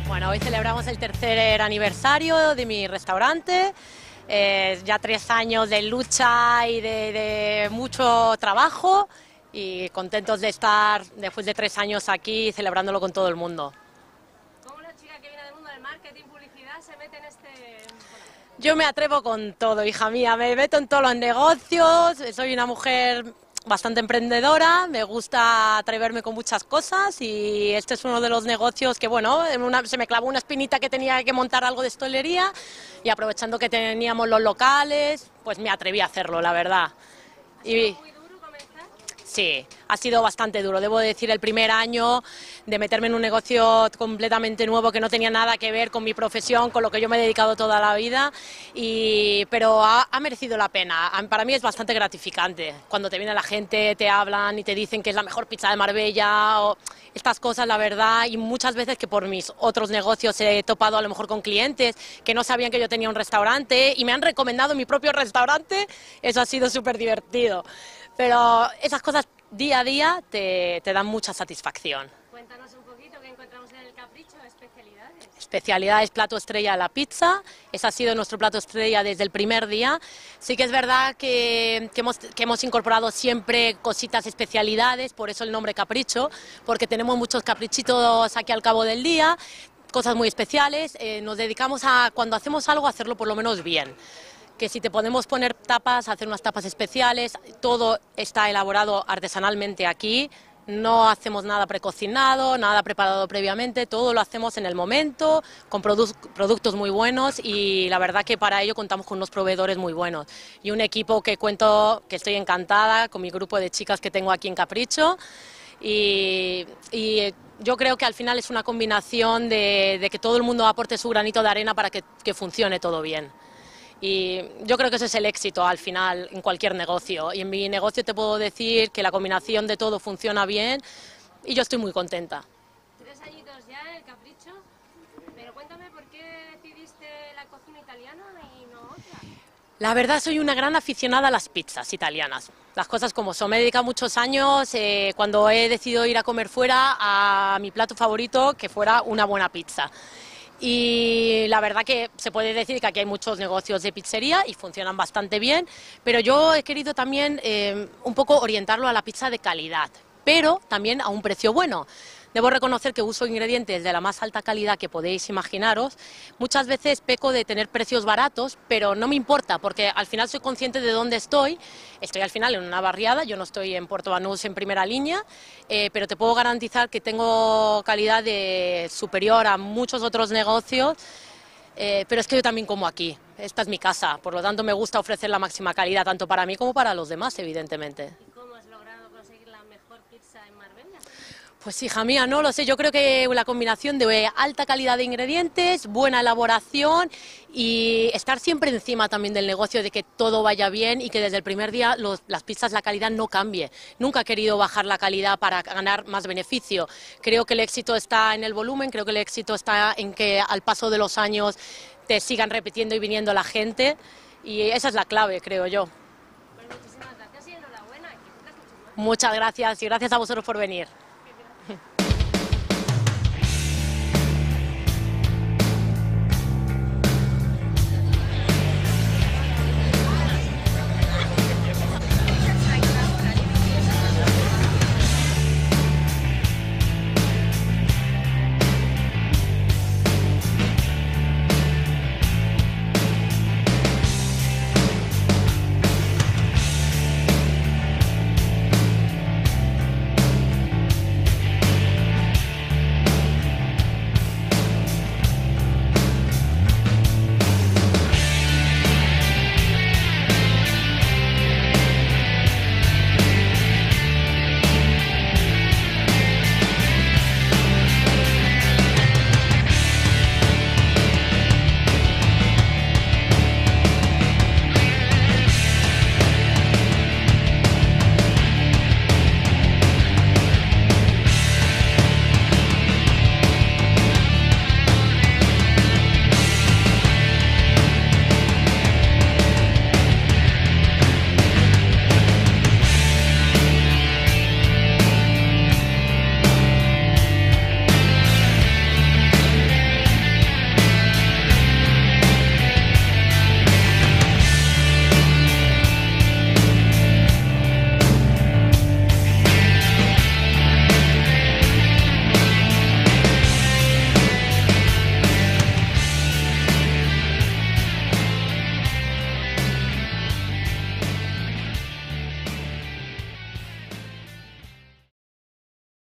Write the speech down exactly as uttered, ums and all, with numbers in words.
Bueno, hoy celebramos el tercer aniversario de mi restaurante, eh, ya tres años de lucha y de, de mucho trabajo y contentos de estar después de tres años aquí celebrándolo con todo el mundo. ¿Cómo una chica que viene del mundo del marketing, publicidad, se mete en este...? Yo me atrevo con todo, hija mía, me meto en todos los negocios, soy una mujer bastante emprendedora, me gusta atreverme con muchas cosas y este es uno de los negocios que, bueno, una, se me clavó una espinita que tenía que montar algo de hostelería y aprovechando que teníamos los locales, pues me atreví a hacerlo, la verdad. ¿Ha sido y... muy duro comenzar? Sí, ha sido bastante duro. Debo decir, el primer año de meterme en un negocio completamente nuevo que no tenía nada que ver con mi profesión, con lo que yo me he dedicado toda la vida, y, pero ha, ha merecido la pena. Para mí es bastante gratificante. Cuando te viene la gente, te hablan y te dicen que es la mejor pizza de Marbella, o estas cosas, la verdad, y muchas veces que por mis otros negocios he topado a lo mejor con clientes que no sabían que yo tenía un restaurante y me han recomendado mi propio restaurante, eso ha sido súper divertido. Pero esas cosas día a día te, te dan mucha satisfacción. Cuéntanos un poquito qué encontramos en el Capricho, especialidades. Especialidades, plato estrella, la pizza. Ese ha sido nuestro plato estrella desde el primer día. Sí que es verdad que, que, hemos, que hemos incorporado siempre cositas, especialidades, por eso el nombre Capricho, porque tenemos muchos caprichitos aquí al cabo del día, cosas muy especiales. Eh, nos dedicamos a, cuando hacemos algo, a hacerlo por lo menos bien. Que si te podemos poner tapas, hacer unas tapas especiales, todo está elaborado artesanalmente aquí, no hacemos nada precocinado, nada preparado previamente, todo lo hacemos en el momento, con produ productos muy buenos y la verdad que para ello contamos con unos proveedores muy buenos y un equipo que cuento, que estoy encantada con mi grupo de chicas que tengo aquí en Capricho y, y yo creo que al final es una combinación de, de que todo el mundo aporte su granito de arena para que, que funcione todo bien. Y yo creo que ese es el éxito al final en cualquier negocio. Y en mi negocio te puedo decir que la combinación de todo funciona bien y yo estoy muy contenta. Tres añitos ya en el Capricho, pero cuéntame por qué decidiste la cocina italiana y no otra. La verdad soy una gran aficionada a las pizzas italianas. Las cosas como son. Me he dedicado muchos años eh, cuando he decidido ir a comer fuera a mi plato favorito que fuera una buena pizza. Y la verdad que se puede decir que aquí hay muchos negocios de pizzería y funcionan bastante bien, pero yo he querido también eh, un poco orientarlo a la pizza de calidad, pero también a un precio bueno. Debo reconocer que uso ingredientes de la más alta calidad que podéis imaginaros. Muchas veces peco de tener precios baratos, pero no me importa, porque al final soy consciente de dónde estoy. Estoy al final en una barriada, yo no estoy en Puerto Banús en primera línea, eh, pero te puedo garantizar que tengo calidad de superior a muchos otros negocios, eh, pero es que yo también como aquí. Esta es mi casa, por lo tanto me gusta ofrecer la máxima calidad, tanto para mí como para los demás, evidentemente. ¿Y cómo has logrado conseguir la mejor pizza en Marbella? Pues hija mía, no lo sé, yo creo que la combinación de alta calidad de ingredientes, buena elaboración y estar siempre encima también del negocio de que todo vaya bien y que desde el primer día los, las pizzas, la calidad no cambie. Nunca he querido bajar la calidad para ganar más beneficio. Creo que el éxito está en el volumen, creo que el éxito está en que al paso de los años te sigan repitiendo y viniendo la gente y esa es la clave, creo yo. Pues muchísimas gracias y enhorabuena. Que cumplas mucho más. Muchas gracias y gracias a vosotros por venir.